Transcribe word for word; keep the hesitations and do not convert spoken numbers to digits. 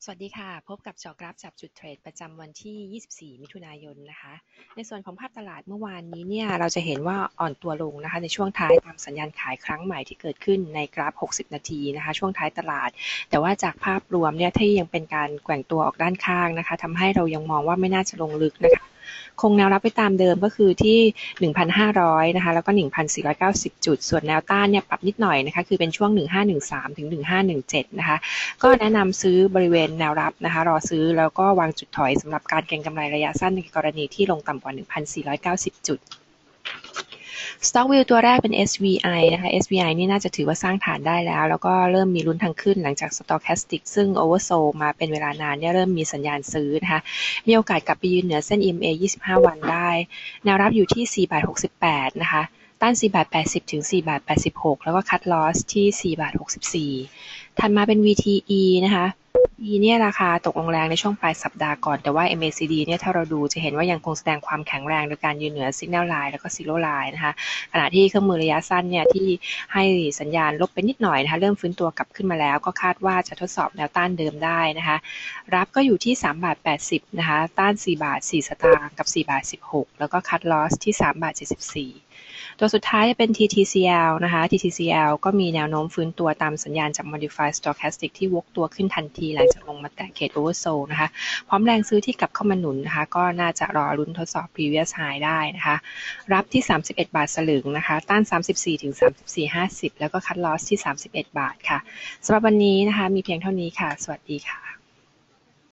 สวัสดีค่ะพบกับเจาะกราฟจับจุดเทรดประจำวันที่ยี่สิบสี่มิถุนายนนะคะในส่วนของภาพตลาดเมื่อวานนี้เนี่ยเราจะเห็นว่าอ่อนตัวลงนะคะในช่วงท้ายตามสัญญาณขายครั้งใหม่ที่เกิดขึ้นในกราฟหกสิบนาทีนะคะช่วงท้ายตลาดแต่ว่าจากภาพรวมเนี่ยที่ยังเป็นการแกว่งตัวออกด้านข้างนะคะทำให้เรายังมองว่าไม่น่าจะลงลึกนะคะคงแนวรับไปตามเดิมก็คือที่ หนึ่งพันห้าร้อย นะคะแล้วก็ หนึ่งพันสี่ร้อยเก้าสิบ จุดส่วนแนวต้านเนี่ยปรับนิดหน่อยนะคะคือเป็นช่วงหนึ่งพันห้าร้อยสิบสามถึงหนึ่งพันห้าร้อยสิบเจ็ดนะคะก็แนะนำซื้อบริเวณแนวรับนะคะรอซื้อแล้วก็วางจุดถอยสำหรับการเก็งกำไรระยะสั้นในกรณีที่ลงต่ำกว่า หนึ่งพันสี่ร้อยเก้าสิบ จุด Stock View ตัวแรกเป็น เอส วี ไอ นะคะ เอส วี ไอ นี่น่าจะถือว่าสร้างฐานได้แล้วแล้วก็เริ่มมีลุ้นทางขึ้นหลังจาก Stochastic ซึ่ง Oversold มาเป็นเวลานานเนี่ยเริ่มมีสัญญาณซื้อนะคะมีโอกาสกลับไปยืนเหนือเส้น อี เอ็ม เอ ยี่สิบห้า วันได้แนวรับอยู่ที่ สี่บาทหกสิบแปด นะคะต้าน สี่บาทแปดสิบ ถึง สี่บาทแปดสิบหก แล้วก็ Cut Loss ที่ สี่บาทหกสิบสี่ ถัดมาเป็น วี ที อี นะคะ E เนี่ยราคาตกลงแรงในช่วงปลายสัปดาห์ก่อนแต่ว่า เอ็ม เอ ซี ดี เนี่ยถ้าเราดูจะเห็นว่ายังคงแสดงความแข็งแรงโดยการยืนเหนือ Signal Line แล้วก็ Zero Line นะคะขณะที่เครื่องมือระยะสั้นเนี่ยที่ให้สัญญาณลบไปนิดหน่อยนะคะเริ่มฟื้นตัวกลับขึ้นมาแล้วก็คาดว่าจะทดสอบแนวต้านเดิมได้นะคะรับก็อยู่ที่ สามบาทแปดสิบ นะคะต้าน สี่บาทสี่ สตางค์กับ สี่บาทสิบหก แล้วก็ Cut Loss ที่ สามบาทเจ็ดสิบสี่ตัวสุดท้ายจะเป็น ที ที ซี แอล นะคะ ที ที ซี แอล ก็มีแนวโน้มฟื้นตัวตามสัญญาณจาก Modified Stochastic ที่วกตัวขึ้นทันทีหลังจากลงมาแตะเขต Oversold นะคะพร้อมแรงซื้อที่กลับเข้ามาหนุนนะคะก็น่าจะรอลุ้นทดสอบ Previous High ได้นะคะรับที่สามสิบเอ็ดบาทสลึงนะคะต้านสามสิบสี่ถึงสามสิบสี่จุดห้าศูนย์แล้วก็ Cut Loss ที่สามสิบเอ็ดบาทค่ะสำหรับวันนี้นะคะมีเพียงเท่านี้ค่ะสวัสดีค่ะ